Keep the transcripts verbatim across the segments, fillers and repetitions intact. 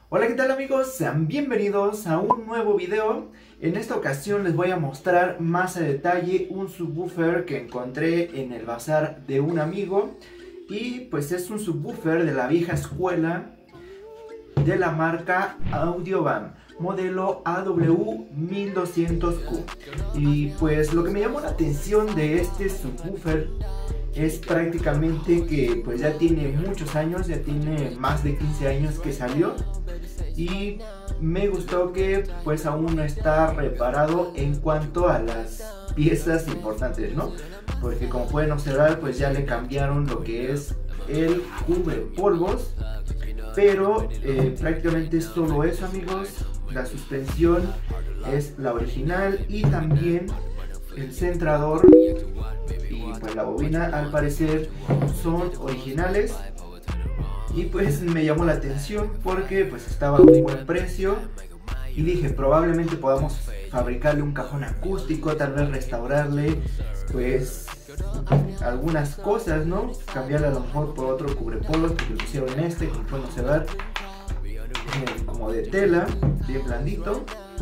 Hola, ¿qué tal amigos? Sean bienvenidos a un nuevo video. En esta ocasión les voy a mostrar más a detalle un subwoofer que encontré en el bazar de un amigo. Y pues es un subwoofer de la vieja escuela de la marca Audiovan, modelo A W mil doscientos Q. Y pues lo que me llamó la atención de este subwoofer es prácticamente que pues ya tiene muchos años, ya tiene más de quince años que salió. Y me gustó que pues aún no está reparado en cuanto a las piezas importantes, ¿no? Porque como pueden observar pues ya le cambiaron lo que es el cubrepolvos. Pero eh, prácticamente es solo eso, amigos. La suspensión es la original y también el centrador y pues la bobina al parecer son originales. Y pues me llamó la atención porque pues estaba a un buen precio. Y dije, probablemente podamos fabricarle un cajón acústico, tal vez restaurarle pues algunas cosas, ¿no? Cambiarle a lo mejor por otro cubrepolvos, porque lo hicieron en este, como pueden observar, eh, como de tela, bien blandito.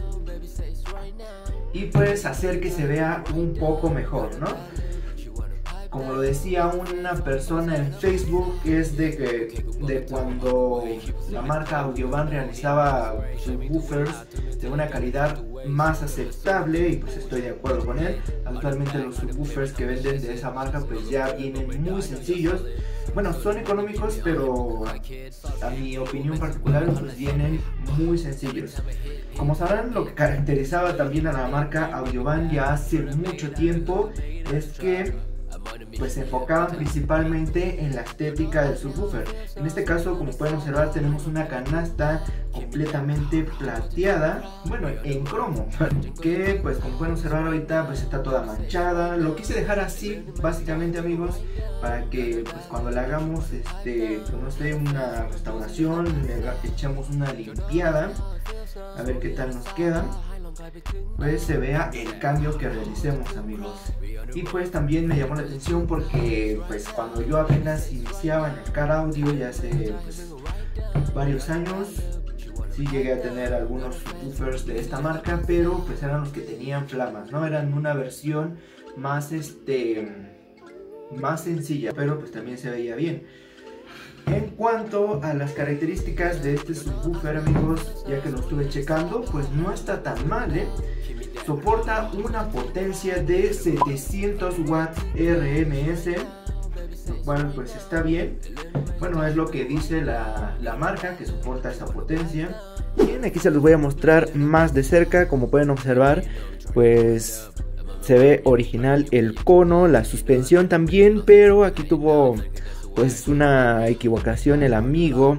Y pues hacer que se vea un poco mejor, ¿no? Como lo decía una persona en Facebook, es de que de cuando la marca Audiovan realizaba subwoofers de una calidad más aceptable, y pues estoy de acuerdo con él. Actualmente los subwoofers que venden de esa marca pues ya vienen muy sencillos. Bueno, son económicos, pero a mi opinión particular pues vienen muy sencillos. Como sabrán, lo que caracterizaba también a la marca Audiovan ya hace mucho tiempo es que pues se enfocaban principalmente en la estética del subwoofer. En este caso, como pueden observar, tenemos una canasta completamente plateada, bueno, en cromo, que pues como pueden observar ahorita pues está toda manchada. Lo quise dejar así básicamente, amigos, para que pues cuando le hagamos este, pues, no sé, una restauración, le echamos una limpiada, a ver qué tal nos queda, pues se vea el cambio que realicemos, amigos. Y pues también me llamó la atención porque pues cuando yo apenas iniciaba en el car audio, ya hace pues, varios años, sí llegué a tener algunos subwoofers de esta marca, pero pues eran los que tenían flamas, ¿no? Eran una versión más este más sencilla, pero pues también se veía bien. En cuanto a las características de este subwoofer, amigos, ya que lo estuve checando, pues no está tan mal, ¿eh? Soporta una potencia de setecientos watts R M S, lo cual pues está bien. Bueno, es lo que dice la, la marca, que soporta esta potencia. Bien, aquí se los voy a mostrar más de cerca. Como pueden observar, pues se ve original el cono, la suspensión también, pero aquí tuvo pues una equivocación el amigo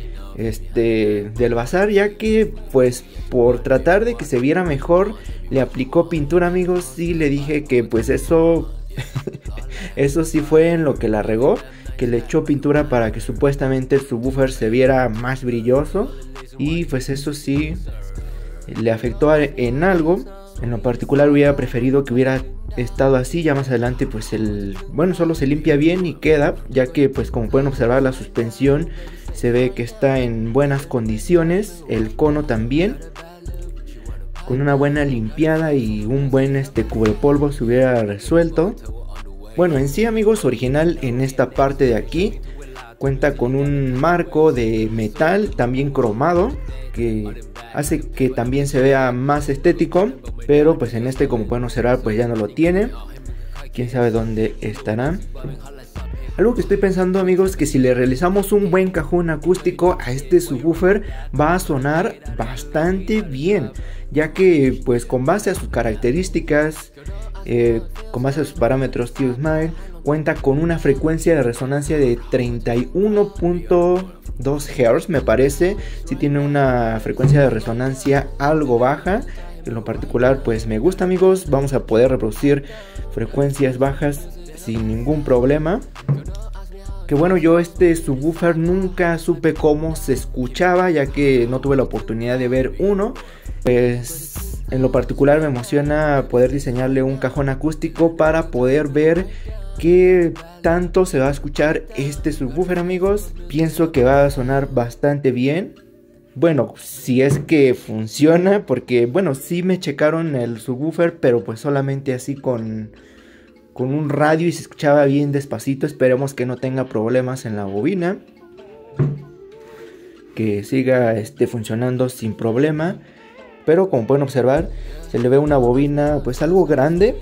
este del bazar, ya que pues por tratar de que se viera mejor le aplicó pintura, amigos, y le dije que pues eso eso sí fue en lo que la regó, que le echó pintura para que supuestamente el subwoofer se viera más brilloso, y pues eso sí le afectó en algo. En lo particular hubiera preferido que hubiera estado así. Ya más adelante pues el bueno solo se limpia bien y queda, ya que pues como pueden observar la suspensión se ve que está en buenas condiciones, el cono también, con una buena limpiada y un buen este cubrepolvo se hubiera resuelto. Bueno, en sí, amigos, original en esta parte de aquí. Cuenta con un marco de metal también cromado, que hace que también se vea más estético, pero pues en este, como pueden observar, pues ya no lo tiene. Quién sabe dónde estará. Algo que estoy pensando, amigos, que si le realizamos un buen cajón acústico a este subwoofer va a sonar bastante bien, ya que pues con base a sus características, eh, con base a sus parámetros SteelSmile, cuenta con una frecuencia de resonancia de treinta y uno punto dos hertz, me parece. Si tiene una frecuencia de resonancia algo baja. En lo particular pues me gusta, amigos. Vamos a poder reproducir frecuencias bajas sin ningún problema. Que bueno, yo este subwoofer nunca supe cómo se escuchaba, ya que no tuve la oportunidad de ver uno. Pues en lo particular me emociona poder diseñarle un cajón acústico para poder ver qué tanto se va a escuchar este subwoofer, amigos. Pienso que va a sonar bastante bien. Bueno, si es que funciona, porque bueno, sí me checaron el subwoofer, pero pues solamente así con, con un radio y se escuchaba bien despacito. Esperemos que no tenga problemas en la bobina, que siga este, funcionando sin problema. Pero como pueden observar, se le ve una bobina pues algo grande,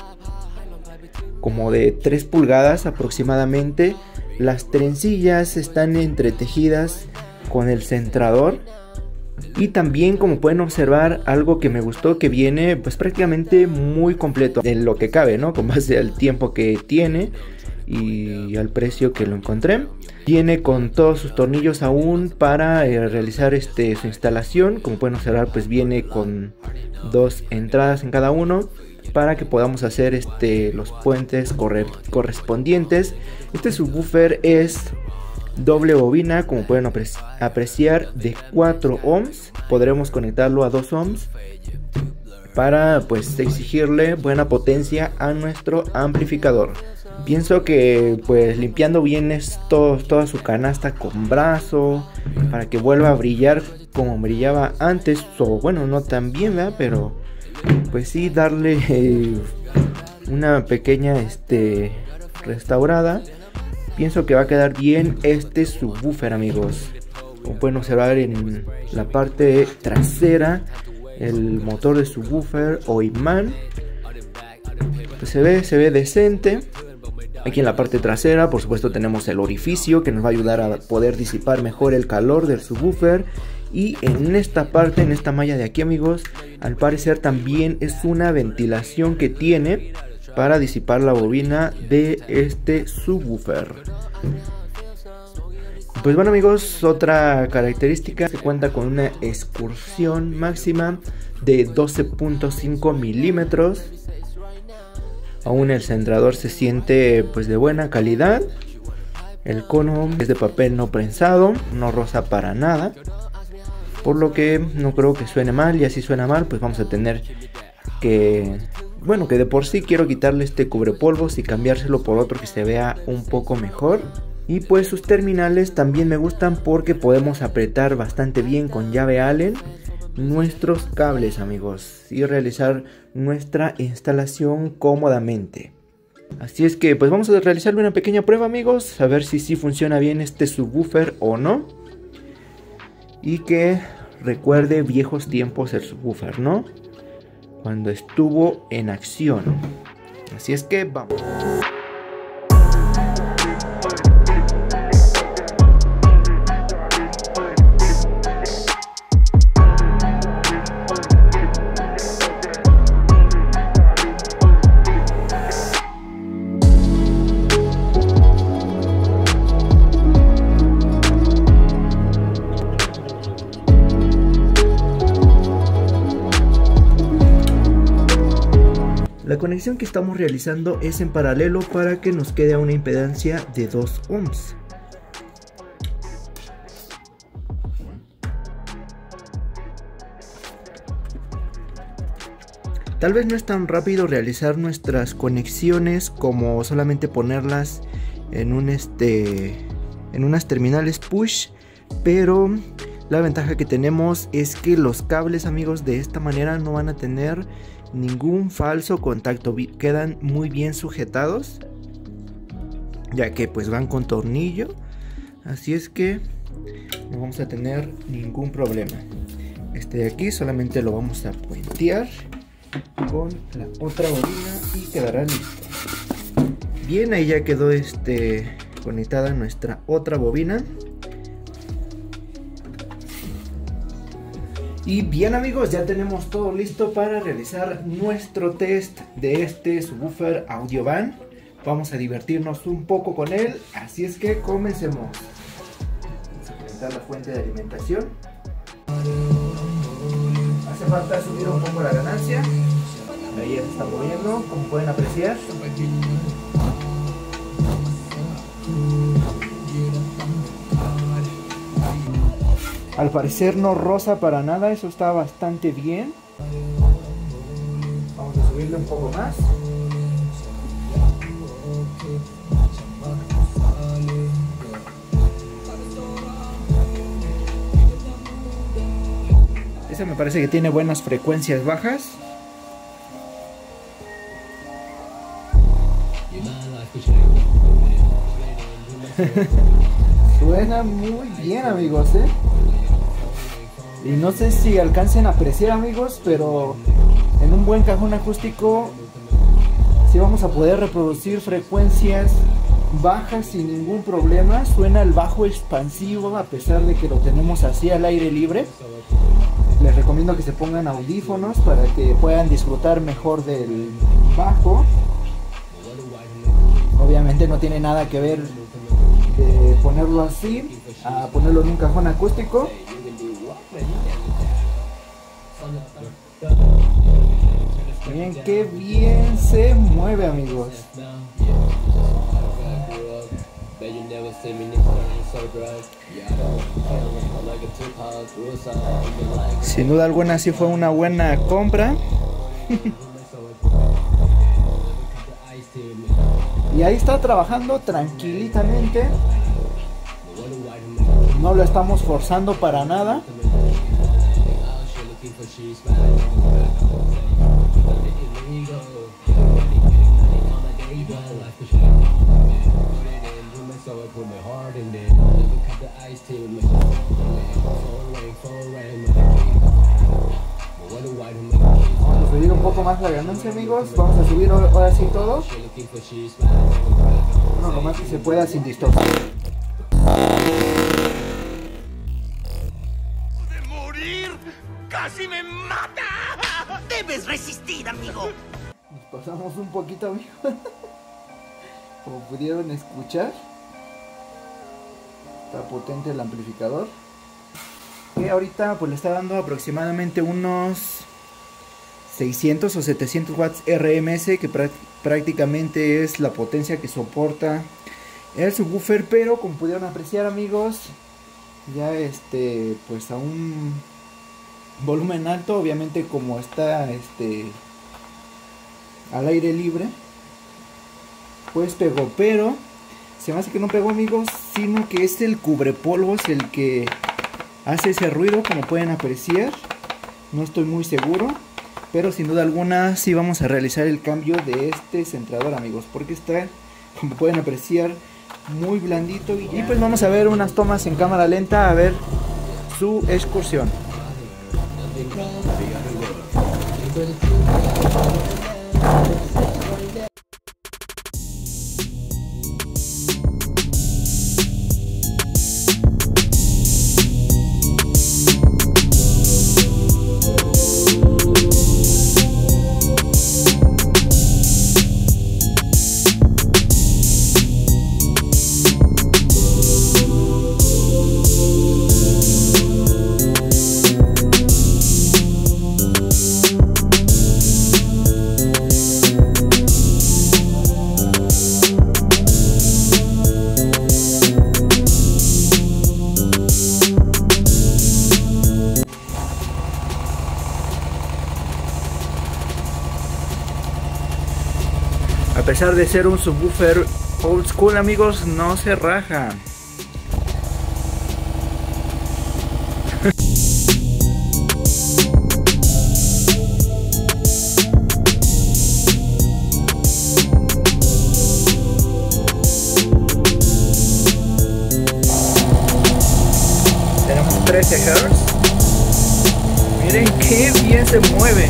como de tres pulgadas aproximadamente. Las trencillas están entretejidas con el centrador. Y también, como pueden observar, algo que me gustó, que viene pues prácticamente muy completo en lo que cabe, ¿no? Con base al tiempo que tiene y al precio que lo encontré. Viene con todos sus tornillos aún para eh, realizar este, su instalación. Como pueden observar, pues viene con dos entradas en cada uno para que podamos hacer este, los puentes corre correspondientes. Este subwoofer es doble bobina, como pueden apreci apreciar, de cuatro ohms. Podremos conectarlo a dos ohms para pues exigirle buena potencia a nuestro amplificador. Pienso que pues limpiando bien esto, toda su canasta con brazo, para que vuelva a brillar como brillaba antes, o bueno, no tan bien, ¿verdad? Pero pues sí, darle eh, una pequeña este, restaurada. Pienso que va a quedar bien este subwoofer, amigos. Como pueden observar en la parte trasera, el motor de subwoofer o imán, pues se ve, se ve decente. Aquí en la parte trasera, por supuesto, tenemos el orificio que nos va a ayudar a poder disipar mejor el calor del subwoofer. Y en esta parte, en esta malla de aquí, amigos, al parecer también es una ventilación que tiene para disipar la bobina de este subwoofer. Pues bueno, amigos, otra característica, se cuenta con una excursión máxima de doce punto cinco milímetros. Aún el centrador se siente pues de buena calidad. El cono es de papel no prensado, no roza para nada, por lo que no creo que suene mal. Y así suena mal, pues vamos a tener que, bueno, que de por sí quiero quitarle este cubrepolvos y cambiárselo por otro que se vea un poco mejor. Y pues sus terminales también me gustan porque podemos apretar bastante bien con llave Allen nuestros cables, amigos, y realizar nuestra instalación cómodamente. Así es que pues vamos a realizarle una pequeña prueba, amigos, a ver si sí funciona bien este subwoofer o no. Y que recuerde viejos tiempos el subwoofer, ¿no? Cuando estuvo en acción. Así es que vamos. La conexión que estamos realizando es en paralelo para que nos quede a una impedancia de dos ohms. Tal vez no es tan rápido realizar nuestras conexiones como solamente ponerlas en un este en unas terminales push, pero la ventaja que tenemos es que los cables, amigos, de esta manera no van a tener ningún falso contacto, quedan muy bien sujetados, ya que pues van con tornillo, así es que no vamos a tener ningún problema. Este de aquí solamente lo vamos a puentear con la otra bobina y quedará listo. Bien, ahí ya quedó este conectada nuestra otra bobina. Y bien, amigos, ya tenemos todo listo para realizar nuestro test de este subwoofer Audiovan. Vamos a divertirnos un poco con él, así es que comencemos. Vamos a conectar la fuente de alimentación. Hace falta subir un poco la ganancia. Ahí ya se está moviendo, como pueden apreciar. Al parecer no roza para nada, eso está bastante bien. Vamos a subirle un poco más. Ese me parece que tiene buenas frecuencias bajas. Suena muy bien, amigos, ¿eh? Y no sé si alcancen a apreciar, amigos, pero en un buen cajón acústico sí vamos a poder reproducir frecuencias bajas sin ningún problema. Suena el bajo expansivo a pesar de que lo tenemos así al aire libre. Les recomiendo que se pongan audífonos para que puedan disfrutar mejor del bajo. Obviamente no tiene nada que ver de ponerlo así a ponerlo en un cajón acústico. Miren qué bien se mueve, amigos. Sin duda alguna sí fue una buena compra. Y ahí está trabajando tranquilitamente. No lo estamos forzando para nada. Vamos a subir un poco más la ganancia, amigos. Vamos a subir ahora sí todo. Bueno, lo más que se pueda sin distorsión. ¡De morir! ¡Casi me mata! ¡Debes resistir, amigo! Nos pasamos un poquito, amigos. Como pudieron escuchar, está potente el amplificador. Que ahorita pues le está dando aproximadamente unos seiscientos o setecientos watts R M S, que prácticamente es la potencia que soporta el subwoofer. Pero como pudieron apreciar, amigos, ya este pues a un volumen alto, obviamente como está este al aire libre, pues pegó. Pero se me hace que no pegó, amigos, sino que es el cubrepolvos el que hace ese ruido, como pueden apreciar. No estoy muy seguro, pero sin duda alguna sí vamos a realizar el cambio de este centrador, amigos, porque está, como pueden apreciar, muy blandito. Y, y pues vamos a ver unas tomas en cámara lenta, a ver su excursión. A pesar de ser un subwoofer old school, amigos, no se raja. Tenemos trece hertz. Miren qué bien se mueve.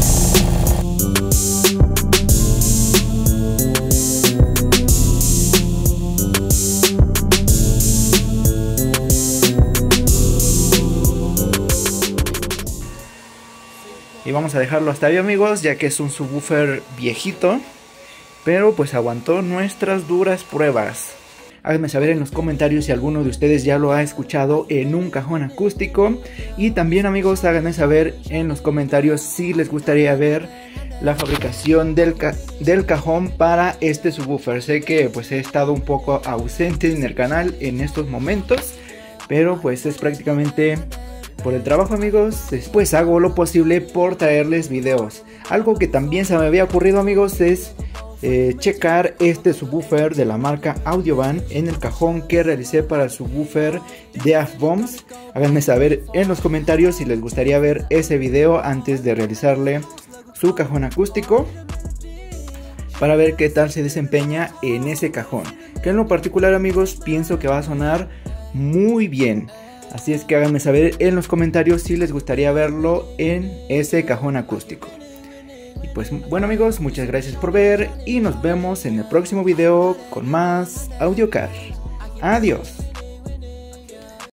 Y vamos a dejarlo hasta ahí, amigos, ya que es un subwoofer viejito, pero pues aguantó nuestras duras pruebas. Háganme saber en los comentarios si alguno de ustedes ya lo ha escuchado en un cajón acústico. Y también, amigos, háganme saber en los comentarios si les gustaría ver la fabricación del, ca del cajón para este subwoofer. Sé que pues he estado un poco ausente en el canal en estos momentos, pero pues es prácticamente por el trabajo, amigos. Pues hago lo posible por traerles videos. Algo que también se me había ocurrido, amigos, es eh, checar este subwoofer de la marca Audiovan en el cajón que realicé para el subwoofer de Afboms. Háganme saber en los comentarios si les gustaría ver ese video antes de realizarle su cajón acústico, para ver qué tal se desempeña en ese cajón, que en lo particular, amigos, pienso que va a sonar muy bien. Así es que háganme saber en los comentarios si les gustaría verlo en ese cajón acústico. Y pues bueno, amigos, muchas gracias por ver y nos vemos en el próximo video con más AudioCar. Adiós.